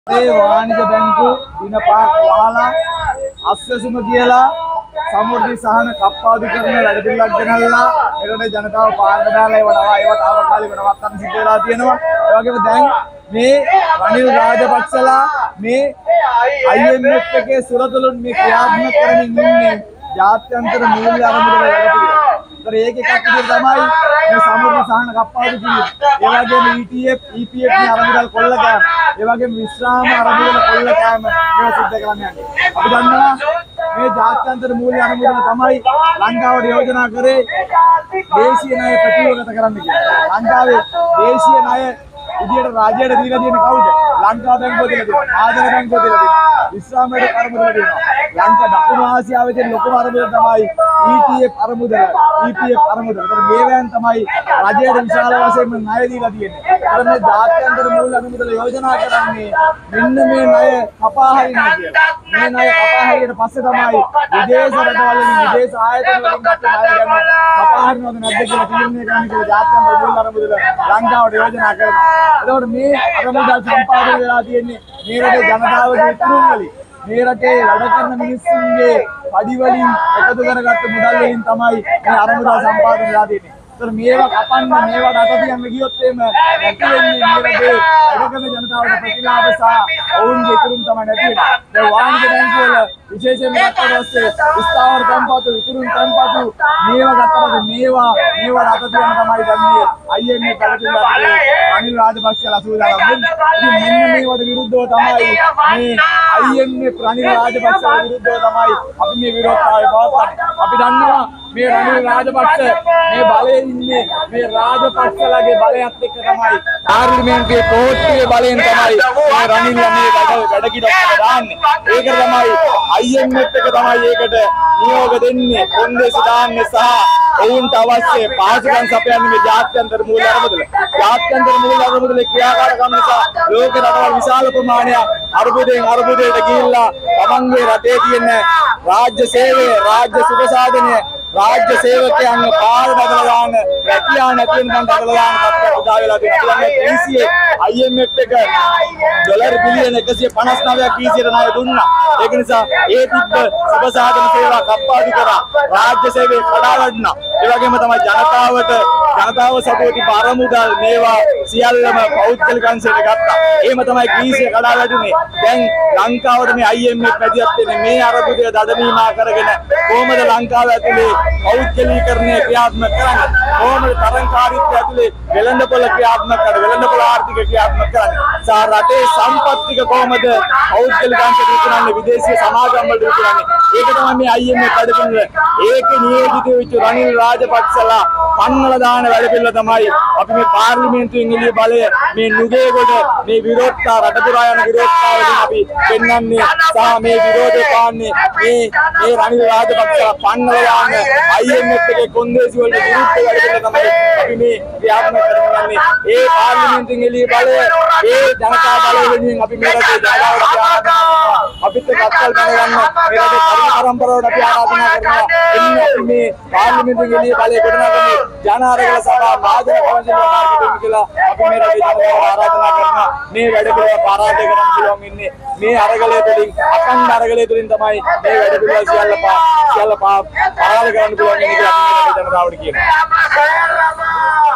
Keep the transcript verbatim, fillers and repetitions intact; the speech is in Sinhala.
ඒ වාණිජ බැංකු දින පහක් වහලා අස්වැසුම කියලා සමෘද්ධි සහන කප්පාදු කරන වැඩ පිළිවෙලක් ගෙනල්ලා ඒකට ජනතාව පාරට දාලා ඒව නවා ඒව తాවකාලිකව නවත්තන්න සිද්ධ වෙලා තියෙනවා. ඒ වගේම දැන් මේ රනිල් රාජපක්ෂලා මේ I M F එකේ සුරතලුන් මේ ක්‍රියාත්මක කරමින් ඉන්නේ ජාත්‍යන්තර මූල්‍ය අරමුදල වැඩ පිළිවෙල. ඒතර ඒක එකක් විදිහට තමයි මේ සමෘද්ධි සහන කප්පාදු කියන්නේ. ඒ වගේම E T F E P F නේ අරමුදල් කොල්ල ගන්න. ඒ වගේම විශ්‍රාම අරමුදල කොල්ල කෑම මේවා සිද්ධ කරන්න යන්නේ. අපි දන්නවා මේ ජාත්‍යන්තර මූල්‍ය අරමුදල තමයි ලංකාවට යෝජනා කරේ දේශීය ණය ප්‍රතිවගත කරන්න කියලා. ලංකාවේ දේශීය ණය විදියට රාජ්‍යයට දීලා තියෙන කවුද? ලංකා බැංකුව දීලා තියෙනවා. ආධාර බැංකුව දීලා තියෙනවා. විශ්‍රාමයට අරමුදල දෙනවා. ලංකා දකුණු ආසියාවේ තියෙන ලොකුම අරමුදල තමයි E T F අරමුදල, E P F අරමුදල. ඒතර මේවෙන් තමයි රජයට විශාල වශයෙන්ම ණය දීලා තියෙන්නේ. ඒතර මේ ජාත්‍යන්තර මූල්‍ය අරමුදල යෝජනා කරන්නේ මෙන්න මේ ණය කපා හරින්න කියලා. මේ ණය කපා හරියට පස්සේ තමයි විදේශ රටවල් වලින් විදේශ ආයතන වලින් ගත්ත ණය ගැන කපා හරිනවද නැද්ද කියලා තීරණය කරන්න කියලා ජාත්‍යන්තර මූල්‍ය අරමුදල ලංකාවට යෝජනා කරනවා. එතකොට මේ අරමුදල් සම්පාදනය වෙලා තියෙන්නේ මේ රටේ ජනතාවගේ ඉතුරුම් වලින්. මේ රටේ වැඩ කරන මිනිස්සුන්ගේ පඩි වලින් එකතු කරගත්ත මුදල් වලින් තමයි මේ අරමුදල් සම්පාදනය වෙලා තියෙන්නේ. ඒතර මේවා කපන්න මේවා අත තියන්න ගියොත් එimhe නැති වෙන්නේ මේ රටේ වැඩ කරන ජනතාවට ප්‍රතිලාභ සහ ඔවුන්ගේ ඉතුරුම් තමයි නැති වෙන්නේ. දැන් වාණිජ බැංකු වල විශේෂයෙන්ම ගත්තට පස්සේ ස්ථාවර සම්පත් ඉතුරුම් සම්පත් මේවා ගත්තට මේවා මේවා අත තියන්න තමයි දැන් මේ I M F කඩතුලා රනිල් රාජපක්ෂලා සූදානම් වෙන්නේ. ඉතින් මෙන්න මේවට විරුද්ධව තමයි මේ I M F රනිල් රාජපක්ෂලා විරුද්ධව තමයි අපි මේ විරෝධතාවය පවත්වන්නේ. අපි දන්නවා මේ රනිල් රාජපක්ෂ මේ බලයේ ඉන්නේ මේ රාජපක්ෂලාගේ බලයත් එක්ක තමයි පාර්ලිමේන්තුවේ කෝට්ටුවේ බලයෙන් තමයි මේ රනිල් මේ වැඩ වැඩ කිඩක් දාන්නේ. ඒක තමයි I M F එක තමයි ඒකට නියෝග දෙන්නේ, කොන්දේසි දාන්නේ සහ ඔවුන්ට අවශ්‍ය පහසුකම් සපයන්නේ මේ ජාත්‍යන්තර මූල්‍ය අරමුදල. ජාත්‍යන්තර මූල්‍ය අරමුදලේ ක්‍රියාකාරකම් නිසා ලෝක රටවල් විශාල ප්‍රමාණයක් අර්බුදයෙන් අර්බුදයට ගිහිල්ලා තමන්ගේ රටේ තියෙන රාජ්‍ය සේවය, රාජ්‍ය සුබ සාධනය, රාජ්‍ය සේවකයන්ව පාර බදලා දාන, රැකියාව නැති වෙන තැන් බදලා දාන තත්ත්වයක් උදා වෙලා තියෙනවා. අපි දන්නේ T C A I M F එක ඩොලර් බිලියන එකසිය පනස් නවයක් T C A ට ණය දුන්නා. ඒක නිසා ඒ තිබ්බ සුබ සාධන සේවා කප්පාදු කරා, රාජ්‍ය සේවය කඩා වැටුණා. ඒ වගේම තමයි ජනතාවට ජනතාව සතුටු බාරමුදල් මේවා සියල්ලම පෞද්ගලික අංශයට ගත්තා. එහෙම තමයි කීසිය කඩා වැටුනේ. දැන් ලංකාවට මේ I M F මැදිහත් වෙන්නේ මේ අරබුදය දඩමීමා කරගෙන කොහොමද ලංකාව ඇතුලේ පෞද්ගලීකරණය ක්‍රියාත්මක කරන්නේ? කොහොමද තරංකාරීත්වය ඇතුලේ වෙළඳපොළ ක්‍රියාත්මක කරන්නේ? වෙළඳපොළ ආර්ථික ක්‍රියාත්මක කරන්නේ? සහ රටේ සම්පත් ටික කොහොමද පෞද්ගලික අංශයට විකුණන්නේ? විදේශීය සමාගම් වලට විකුණන්නේ? ඒක තමයි මේ I M F වැඩපිළිවෙල. ඒකේ නියෝජිත වෙච්ච රනිල් රාජපක්ෂලා පන්නල දාන වැඩ පිළිවෙල තමයි අපි මේ පාර්ලිමේන්තුවෙන් එළිය බලය මේ නුගේගොඩ මේ විරෝධතා රට පුරා යන විරෝධතා වලින් අපි පෙන්වන්නේ සහ මේ විරෝධය පාන්නේ මේ මේ රනිල් රාජපක්ෂලා පන්නල දාන I M F එකේ කොන්දේසි වලට විරුද්ධ වැඩ පිළිවෙල තමයි අපි මේ ක්‍රියාත්මක කරන්නේ. ඒ පාර්ලිමේන්තුවෙන් එළිය බලය ඒ ජනතා බලය වෙනුවෙන් අපි මේ රටේ ජනතාවට ආරාධනා අපිත් කත්තල් කරගන්න මේ රටේ පරිණ පරම්පරාවට අපි ආරාධනා කරනවා. එන්නේ අපි මේ පාර්ලිමේන්තුවෙන් එළිය බලය ගොඩනගන්නේ ජන අරගල සභා මාධ්‍ය කවන්සිල් වලට කියලා අපි මේ රටේ ජනතාවට ආරාධනා කරනවා. මේ වැඩ පිළිවෙල පරාජය කරන්න පුළුවන් ඉන්නේ මේ අරගලය තුළින්, අඛණ්ඩ අරගලය තුළින් තමයි මේ වැඩ පිළිවෙල සියල්ල සියල්ල පරාජය කරන්න පුළුවන් ඉන්නේ කියලා අපි මේ රටේ ජනතාවට කියනවා.